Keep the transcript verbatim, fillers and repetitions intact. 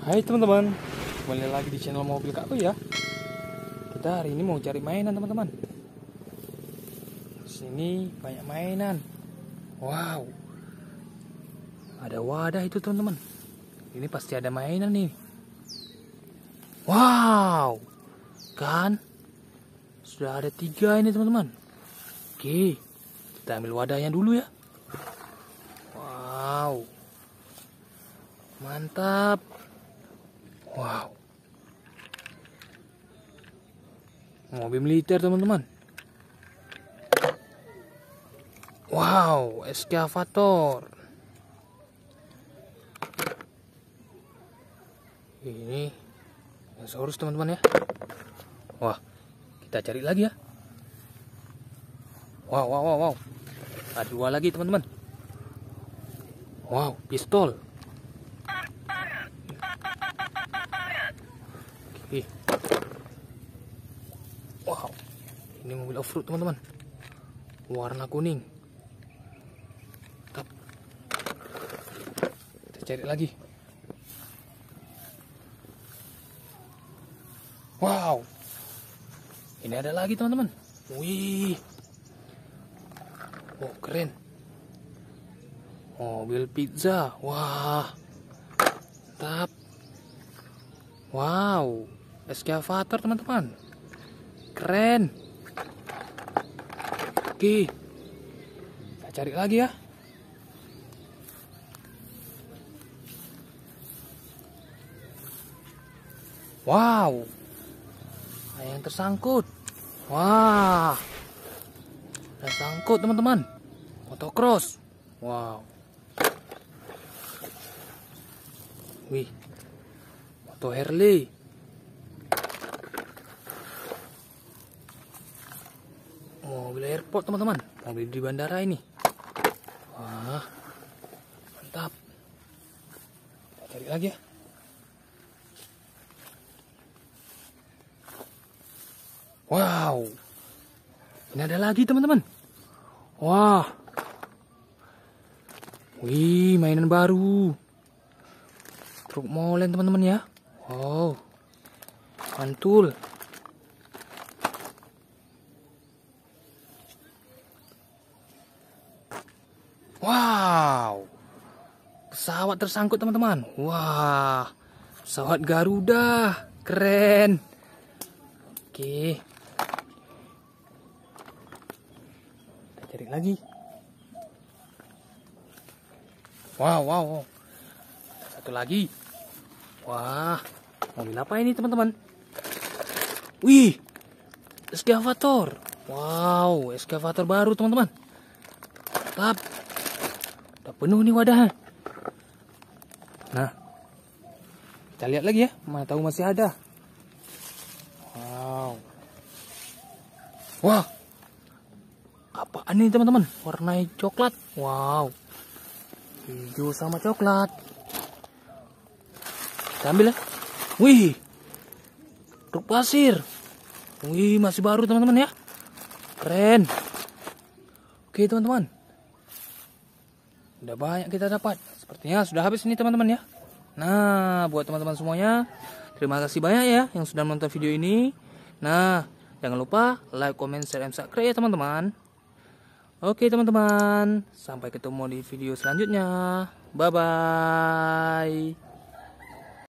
Hai teman-teman, kembali lagi di channel Mobil Kakku ya. Kita hari ini mau cari mainan teman-teman. Sini banyak mainan. Wow, ada wadah itu teman-teman. Ini pasti ada mainan nih. Wow, kan sudah ada tiga ini teman-teman. Oke, kita ambil wadahnya dulu ya. Wow, mantap. Wow, mobil militer teman-teman. Wow, eskavator. Ini dinosaurus teman-teman ya. Wah, kita cari lagi ya. Wow, wow, wow, wow. Ada dua lagi teman-teman. Wow, pistol. Oke. Wow, ini mobil off-road teman-teman. Warna kuning. Mantap. Kita cari lagi. Wow, ini ada lagi teman-teman. Wih, oh keren. Mobil pizza. Wah, mantap. Wow, eskavator teman-teman. Keren. Oke, kita cari lagi ya. Wow, ada yang tersangkut. Wah, ada sangkut teman-teman. Motocross. Wow. Wih, motor Harley. Mobil airport teman-teman. Mobil di bandara ini. Wah, mantap. Kita cari lagi ya. Wow, ini ada lagi teman-teman. Wah, wih, mainan baru. Truk molen teman-teman ya. Wow, mantul. Wow, pesawat tersangkut teman-teman. Wah, pesawat Garuda. Keren. Oke, kita cari lagi. Wow, wow, wow. Satu lagi. Wah, mobil apa ini teman-teman? Wih, eskavator. Wow, eskavator baru teman-teman. Mantap. Udah penuh nih wadahnya. Nah, kita lihat lagi ya. Mana tahu masih ada. Wow. Wah, apaan ini teman-teman? Warna coklat. Wow, hijau sama coklat. Kita ambil ya. Wih, truk pasir. Wih, masih baru teman-teman ya. Keren. Oke teman-teman, udah banyak kita dapat. Sepertinya sudah habis ini teman-teman ya. Nah, buat teman-teman semuanya, terima kasih banyak ya yang sudah menonton video ini. Nah, jangan lupa like, comment, share, dan subscribe ya teman-teman. Oke teman-teman, sampai ketemu di video selanjutnya. Bye-bye.